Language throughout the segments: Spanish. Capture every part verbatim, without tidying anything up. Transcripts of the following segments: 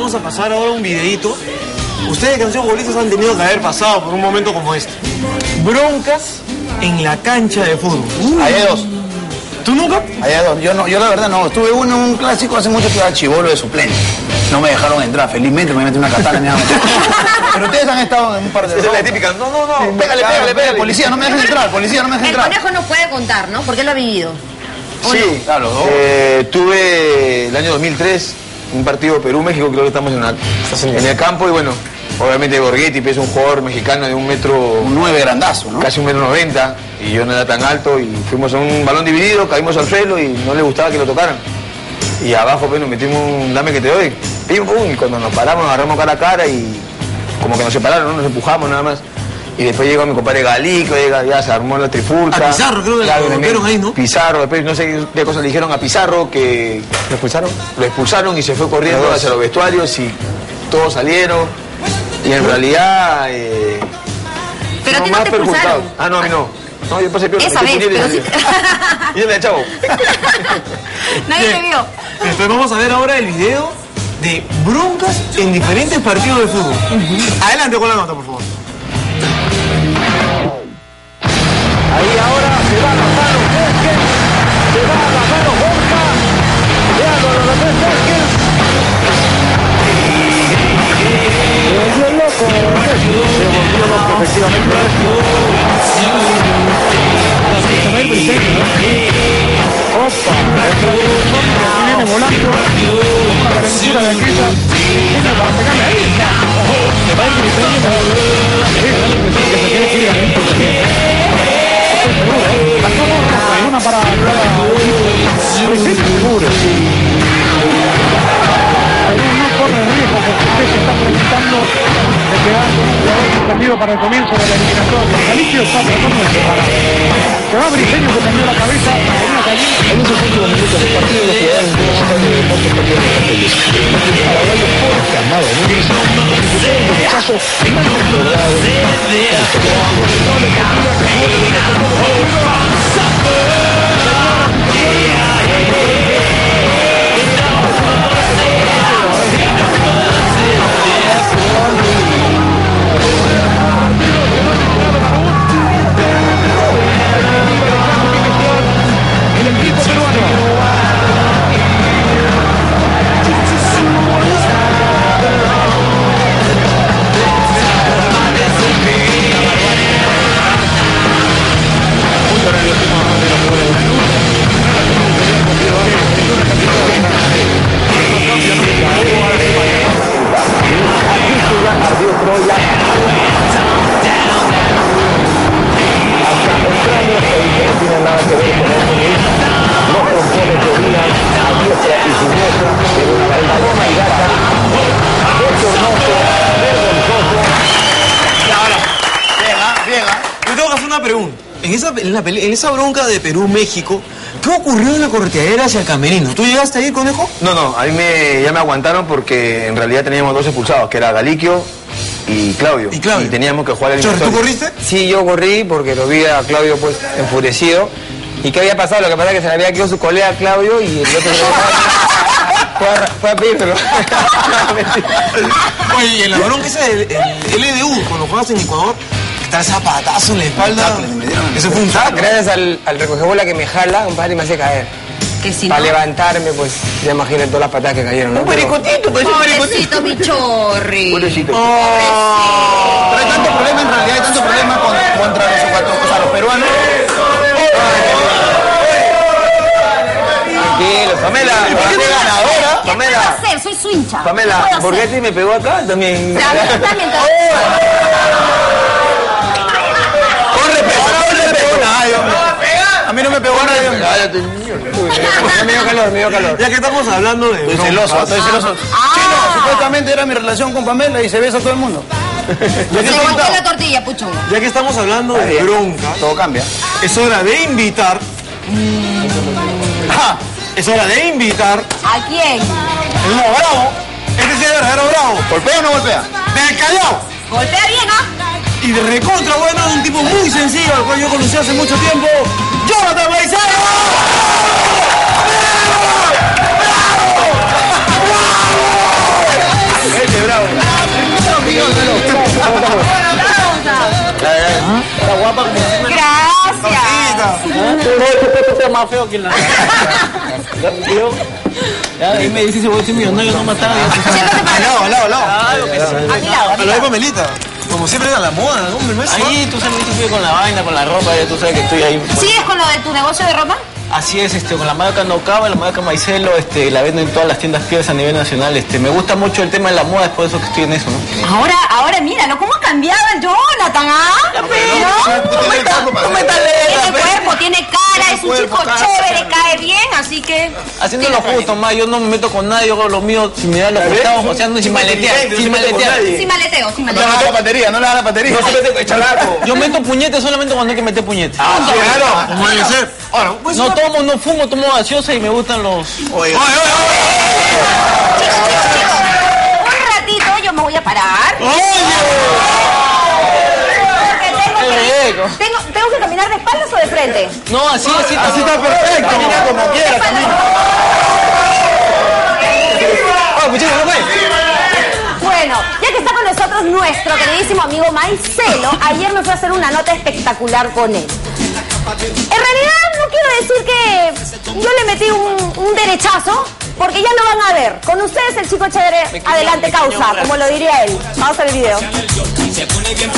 vamos a pasar ahora un videito. Ustedes que han sido futbolistas han tenido que haber pasado por un momento como este. Broncas en la cancha de fútbol. Uh. Hay dos. ¿Tú nunca? Hay dos. Yo, no, yo la verdad no. Estuve uno en un clásico hace mucho que era chibolo de suplente. No me dejaron entrar. Felizmente me metí una katana. Me Pero ustedes han estado en un par de... Esa es la típica. No, no, no. Sí, pégale, pégale, pégale. Policía, no me dejes entrar. Policía, no me dejes entrar. El conejo no puede contar, ¿no? Porque él lo ha vivido. Sí, no? claro. ¿no? Eh, tuve el año dos mil tres un partido Perú-México, creo que estamos en, una, en el campo y bueno, obviamente Borghetti es un jugador mexicano de un metro... Un nueve grandazo, ¿no? Casi un metro noventa y yo no era tan alto y fuimos a un balón dividido, caímos al suelo y no le gustaba que lo tocaran. Y abajo pues nos metimos un dame que te doy, pim pum, y cuando nos paramos nos agarramos cara a cara y como que nos separaron, ¿no? Nos empujamos nada más. Y después llegó mi compadre Galico, llega, ya se armó la trifulca. A Pizarro creo que claro, lo rompieron ahí, ¿no? Pizarro, después no sé qué cosa le dijeron a Pizarro, que... ¿Lo expulsaron? Lo expulsaron y se fue corriendo hacia los vestuarios y todos salieron. Y en realidad... Eh, pero a ti no te expulsaron. Ah, no, a mí no. No, yo pasé peor. Esa vez, pero sí. Y el chavo. Nadie te vio. Entonces vamos a ver ahora el video de broncas en diferentes partidos de fútbol. Uh-huh. Adelante con la nota, por favor. Ahí ahora se va a lanzar Vázquez, se va a lanzar Borja, ya lo lanzó Vázquez. Se volvió loco, se volvió loco efectivamente. Opa, viene volando, la calentura de Anguisa, viene para pegarle ahí. Se va a ir gritando, que se quiere ir adentro también. Hay una para seguro. No corre riesgo porque usted se está preguntando de quedar con un jugador suspendido para el comienzo de la eliminatoria. Galicio está tratando de separar. Se va Briceño que tendió la cabeza, tenía caliente. En esos últimos minutos del partido los jugadores universitarios de deportes perdieron los papeles. El paraguayo Jorge Amado Núñez disputó el rechazo más logrado de la En esa, en, la, en esa bronca de Perú-México, ¿qué ocurrió en la correteadera hacia el camerino? ¿Tú llegaste ahí, conejo? No, no, a mí me, ya me aguantaron porque en realidad teníamos dos expulsados, que era Galiquio y Claudio. ¿Y Claudio? Y teníamos que jugar el Chor, ¿tú corriste? Sí, yo corrí porque lo vi a Claudio pues enfurecido. ¿Y qué había pasado? Lo que pasa es que se le había quedado su colega Claudio y el otro fue, a, fue a pedírselo. Oye, y en la bronca esa del L D U, cuando juegas en Ecuador, está ese zapatazo en la espalda. Eso fue un tackle. Gracias al, al recogebola que me jala, compadre, me hace caer. Que si Para no... levantarme, pues, ya imaginen todas las patadas que cayeron, ¿no? Un pericotito, pues, un pericotito. Pobrecito, mi chorri. Pobrecito. Oh. Pero hay tanto problema, en realidad hay tanto problema con, contra los, o sea, los peruanos. Tranquilo, Pamela. ¿Y por qué no ganadora? ¿Qué puedo hacer? Soy su hincha. Pamela, Borghetti me pegó acá también. También, también. A mí no me pegó nadie. Cállate, niño. Me dio calor, me dio calor. Ya que estamos hablando de... Estoy celoso, estoy celoso. Chino, supuestamente era mi relación con Pamela y se besa a todo el mundo. Ya que, Se estamos, botó la tortilla, puchón. ya que estamos hablando de bronca, Todo cambia. es hora de invitar... Ah, es hora de invitar... ¿A quién? El nuevo Bravo. Este sí es verdadero Bravo. ¿Golpea o no golpea? Del Callao. Golpea bien, ¿ah? Y de recontra, bueno, un tipo muy sencillo, al cual yo conocí hace mucho tiempo, ¡Jonathan Maizano! guapa como siempre. Gracias. No, este puesto está más feo que la... Yo, ya, ahí me dice si voy a ser millonario, no mataba. Al lado, al lado, al lado. Claro que sí. A mi lado, a mi A lo de lado. Pamelita. Como siempre a la moda, hombre, no es Ahí tú sabes que estoy con la vaina, con la ropa, ya tú sabes que estoy ahí. ¿Sigues con lo de tu negocio de ropa? Así es, este, con la marca Nocava, la marca Maicelo, este, la vendo en todas las tiendas fieles a nivel nacional. Este, me gusta mucho el tema de la moda, es por eso que estoy en eso, ¿no? Ahora, ahora míralo, ¿cómo ha cambiado el Jonathan, ah? ¿No? ¿Cómo está? ¿Cómo está Tiene cuerpo, tiene cara, es un chico chévere, cae bien, así que... Haciendo lo justo, más, yo no me meto con nadie, yo hago lo mío sin mirar los costados, o sea, no, sin maletear, sin maletear. Sin maleteo, sin No le da maleteo. la batería, no le da la batería. No se mete con chalaco. Yo meto puñetes solamente cuando hay que meter puñetes. Ah, claro. ¿Cómo debe ser? Ahora, pues No tomo, no fumo, tomo gaseosa y me gustan los... Oye, Chicos, chicos, chicos, un ratito yo me voy a parar. Porque tengo que, rico. tengo, tengo que caminar de espaldas o de frente. No, así, así, así está perfecto. Camina como quiera, camina. Ah, muchachos, no fue. Bueno, ya que está con nosotros nuestro queridísimo amigo Maicelo, ayer nos fue a hacer una nota espectacular con él. En realidad no quiero decir que yo le metí un, un derechazo, porque ya lo van a ver. Con ustedes el chico chévere, adelante causa, como lo diría él. Vamos a ver el video. Este,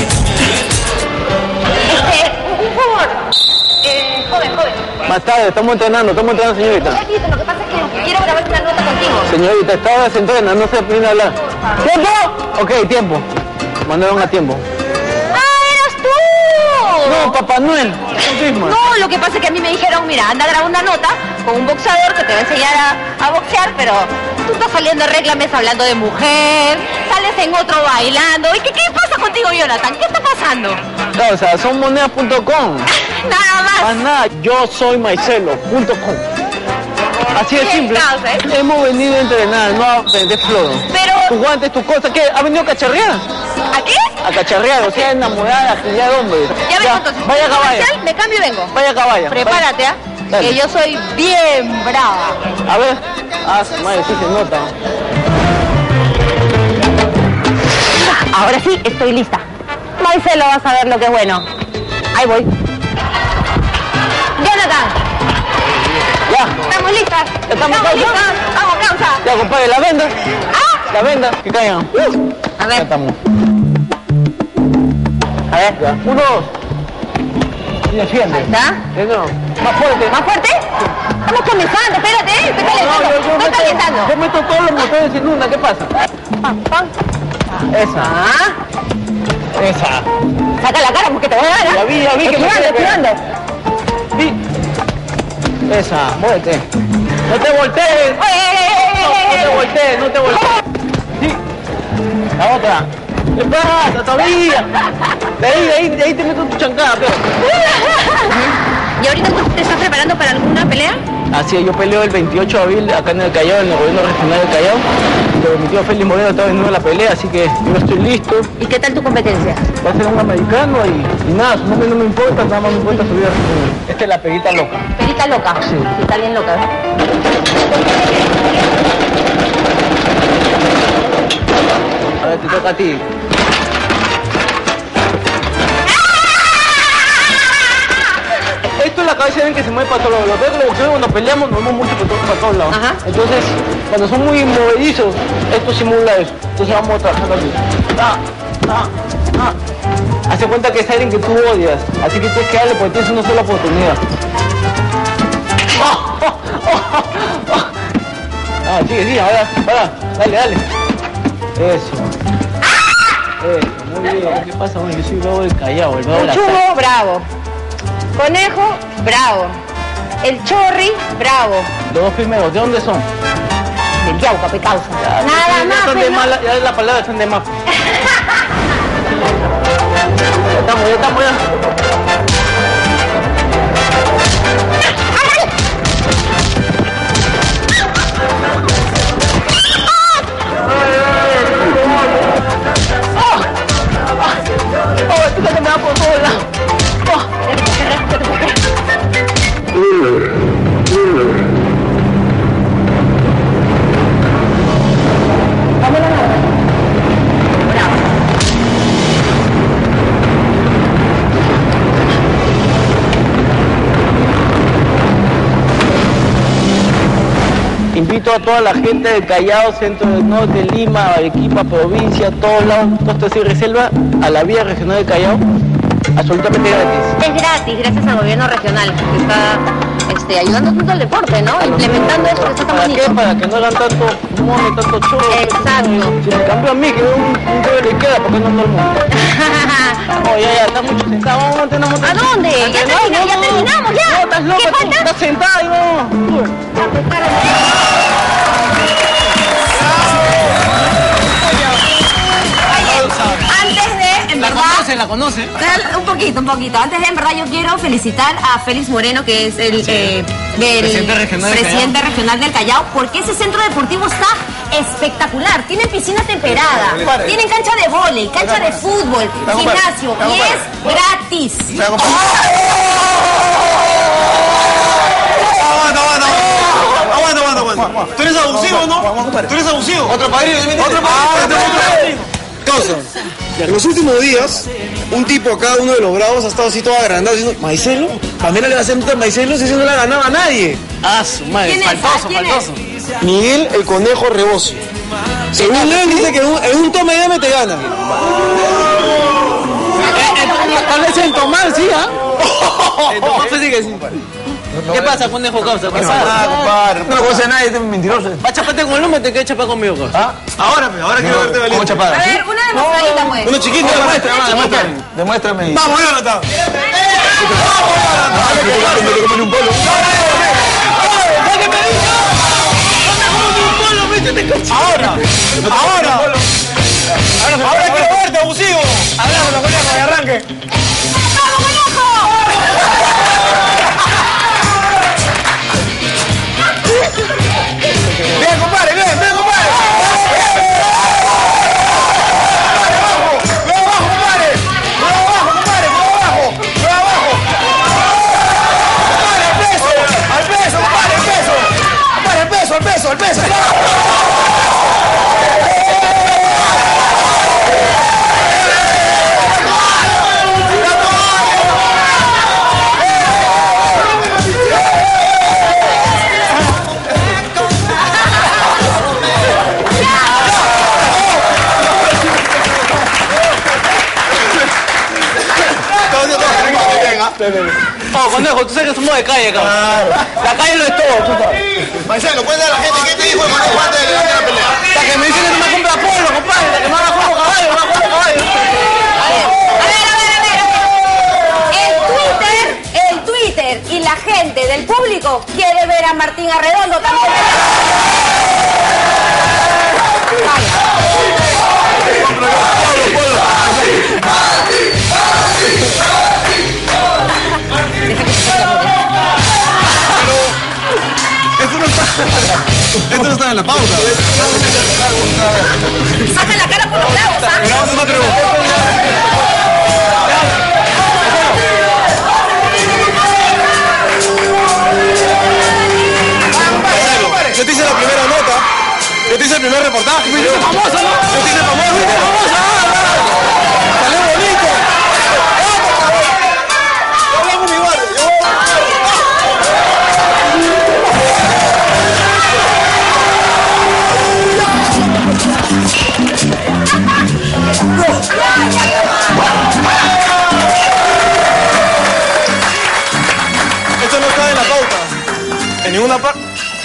un favor. Eh, joven, joven. Más tarde, estamos entrenando, estamos entrenando, señorita. Lo que pasa es que quiero grabar una nota contigo. Señorita, esta hora se entrena, no se viene a hablar. ¿Tiempo? Ok, tiempo. Mandaron a tiempo. ¡Ah, eras tú! No, Papá Noel. No, lo que pasa es que a mí me dijeron, mira, anda a grabar una nota con un boxeador que te va a enseñar a, a boxear, pero tú estás saliendo de réclames hablando de mujer, sales en otro bailando. ¿Y qué, qué pasa contigo, Jonathan? ¿Qué está pasando? No, o sea, son monedas punto com. Nada Más más. nada, yo soy maicelo punto com. Así de Bien, simple. causa, ¿eh? Hemos venido a entrenar, no a vender floro. Pero- Tus guantes, tus cosas, ¿qué? ¿Ha venido a cacharrear? ¿A qué? A cacharrear, o sea, enamorada, criar hombres. Ya vengo entonces. Vaya acá, vaya. Comercial, me cambio y vengo. Vaya acá, vaya. Prepárate, ¿ah? Dale. Que yo soy bien brava. A ver. Ah, su madre, sí se nota. Ahora sí, estoy lista. Maicelo vas a ver lo que es bueno. Ahí voy. Jonathan, Ya. ¿estamos listas? ¿Ya estamos, causa? listas? Vamos, causa. Ya, compadre, la venda. ¡Ah! La venda, que caigan. A Ya ver, estamos. A ver, ya. Uno, dos. Y defiende. ¿está? Eso. Más fuerte. ¿Más fuerte? Estamos comenzando, espérate, ¿eh? Estoy calentando. No, yo, yo Estoy meto, calentando. yo meto todos los motores en una, ¿qué pasa? Pam, pam. Esa. Ah, Esa. saca la cara porque te voy a dar. ¿ah? Ya vi, ya vi que me Esquivando, quiere esquivando. Vi. Esa, muévete. No te voltees. Oye, eh, eh, No, eh, no eh, te eh. voltees, no te voltees. Sí. La otra. ¿Qué pasa? Todavía. De ahí, de ahí, de ahí te meto tu chancada, pero. ¿Y ahorita tú te estás preparando para alguna pelea? Así es, yo peleo el veintiocho de abril acá en el Callao, en el gobierno regional del Callao. Pero mi tío Félix Moreno está veniendo la pelea, así que yo estoy listo. ¿Y qué tal tu competencia? Va a ser un americano y, y nada, su nombre no me importa, nada más me importa subir a su... Esta es la peguita loca. Perita loca. Sí. Sí, está bien loca. ¿eh? A ver, te toca a ti. Esto es la cabeza de que se mueve para todos lados. Los veo que los boxeadores cuando peleamos nos movemos mucho para todos, para todos lados. Ajá. Entonces, cuando son muy movedizos, esto simula eso. Entonces vamos trabajando así. Ah, ah, ah. Hace cuenta que es alguien que tú odias, así que tienes que darle porque tienes una sola oportunidad. Ah, ah, ah, ah. Ah, sigue, sigue, ahora, para, dale, dale. Eso. Eso, muy bien. ¿Qué pasa? Bueno, yo soy bravo del Callao, el bravo de la sal. Chugo, bravo. Conejo, bravo. El chorri, bravo. Los dos primeros, ¿de dónde son? Del Yauca, pe causa. Ya, Nada ya más, están de pe, ¿no? mala, ya la palabra están de más. Ya estamos, ya estamos, ya. Oh, esto se me va por todos lados. Oh. a toda la gente del Callao, centro del norte, Lima, Arequipa, provincia, todos lados, puestos y reserva a la vía regional del Callao, absolutamente gratis. Es gratis, gracias al gobierno regional, que está este, ayudando tanto al deporte, ¿no? Implementando eso que está tan ¿Para bonito. qué? Para que no hagan tanto mono, tanto chorro. Exacto. Si me cambio a mí, que veo un, un de la izquierda, ¿por qué no todo el mundo? No, ya, ya, está mucho sentado, vamos a mantener ¿A dónde? Ya, termina, ya terminamos, ya. No, estás loca, ¿Qué tú falta? estás sentada y no. Antes de, en La verdad... conoce, la conoce. Un poquito, un poquito. Antes de, en verdad, yo quiero felicitar a Félix Moreno, que es el, eh, del Presidente regional del presidente regional del Callao, porque ese centro deportivo está espectacular. Tiene piscina temperada, tienen cancha de vóley, cancha de fútbol, gimnasio, y es gratis. Aguanta, aguanta, aguanta, aguanta, aguanta. Tú eres abusivo, ¿no? Tú eres abusivo. Otro padrino, Otro padrino. Causa, en los últimos días, un tipo a cada uno de los bravos ha estado así todo agrandado diciendo, Maicelo, Pamela le va a hacer un Maicelo, si ese no le ganaba a nadie. Ah, su madre, ¿Quién es? faltoso, ¿Quién faltoso. Miguel el Conejo Rebocio. Según él dice que en un, en un toma y dame te gana. Tal vez en tomar, sí, ¿ah? En tomar sí que sí. ¿Qué pasa, conejo causa? ¿Qué pasa? compadre. No lo conoce a nadie, este es mentiroso. Va a chaparte con el hombre, te quedas chapar conmigo, causa. Ahora, pues, ahora quiero verte ¿Cómo valiente. chapada? A ver, una demostradita, pues. Uno chiquito, Demuéstrame, Una demuéstrame, chiquita. demuéstrame. Vamos, Jonathan. Ahora, ahora. Ahora quiero verte, abusivo. Hablamos, los conejos, de arranque. ¡Vamos, conejo! Ven, compadre, ven, ven, compadre. Ven abajo, compadre. Ven abajo, compadre, ven abajo. Ven abajo. Compadre, al peso. Al peso, compadre, al peso. Compadre, al peso, al peso, al peso. Oh, conejo, tú sabes que somos de calle, cabrón. La calle lo es todo, tú sabes. Maicelo, cuéntale a la gente qué te dijo el conejo antes de la pelea. La que me dice que no me compra polo, compadre. La que me haga juego caballo, me haga juego caballo. A ver, a ver, a ver, a ver. El Twitter, el Twitter y la gente del público quiere ver a Martín Arredondo también. Esto no está, esto no está en la pauta. Saca la cara por los lados, ¿ah? Vamos a una pregunta. Yo te hice la primera nota, yo te hice el primer reportaje. Me hice famoso, ¿no? Yo te hice famoso, te hice famoso. Salió bonito. Yo hablamos con mi barrio. Esto no está en la pauta. En ninguna parte.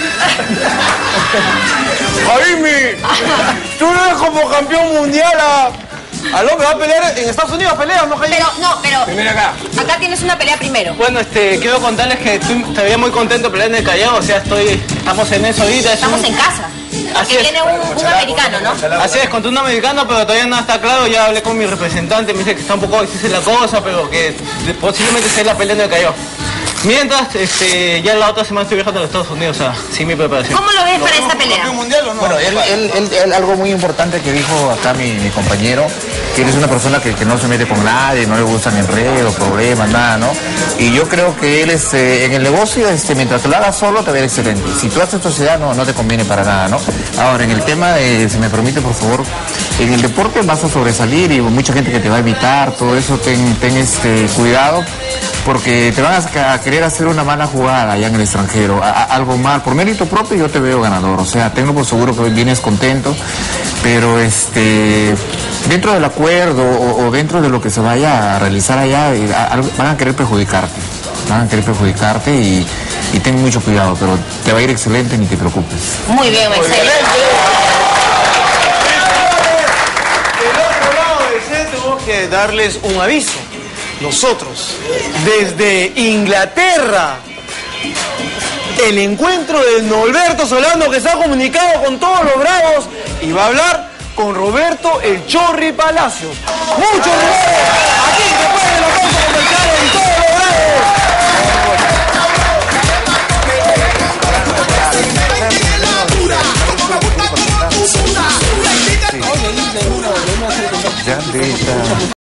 Jaime, tú eres como campeón mundial a... Al hombre va a pelear en Estados Unidos, pelea, ¿no, Jaime? Pero, no, pero... Mira acá. Acá tienes una pelea primero. Bueno, este, quiero contarles que estoy todavía muy contento de pelear en el Callao, o sea, estoy, estamos en eso ahorita. es Estamos un- en casa. Así Porque es. viene un, un americano, ¿no? Así es, contra un americano, pero todavía no está claro. Ya hablé con mi representante, me dice que está un poco difícil la cosa, pero que de- posiblemente sea la pelea en el Callao. Mientras, este, ya la otra semana estoy viajando a los Estados Unidos, o sea, sin mi preparación. ¿Cómo lo ves para esta pelea? ¿Campeón mundial o no? Bueno, él, él, él, él algo muy importante que dijo acá mi, mi compañero, que él es una persona que, que no se mete con nadie, no le gustan enredos, problemas, nada, ¿no? Y yo creo que él este, en el negocio, este, mientras tú lo hagas solo, te va a ir excelente. Si tú haces sociedad, no, no te conviene para nada, ¿no? Ahora, en el tema de, si me permite, por favor, en el deporte vas a sobresalir y mucha gente que te va a evitar, todo eso, ten, ten este, cuidado, porque te van a, a querer querer hacer una mala jugada allá en el extranjero, a, a, algo mal, por mérito propio yo te veo ganador, o sea, tengo por seguro que hoy vienes contento, pero este, dentro del acuerdo o, o dentro de lo que se vaya a realizar allá, a, a, van a querer perjudicarte, van a querer perjudicarte y, y ten mucho cuidado, pero te va a ir excelente, ni te preocupes. Muy bien, Maicelo. Del otro lado del set tenemos que darles un aviso. Nosotros, desde Inglaterra, el encuentro de Norberto Solano, que se ha comunicado con todos los bravos y va a hablar con Roberto El Chorri Palacios. ¡Muchos bravos! Aquí después de la pausa comercial en todos los bravos. Ya, de esta...